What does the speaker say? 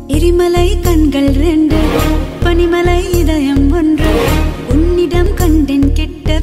எரிமலை கண்கள் ரெண்டு, பனிமலை இதயம் ஒன்று, உன்னிடம் கண்டேன் கெட்ட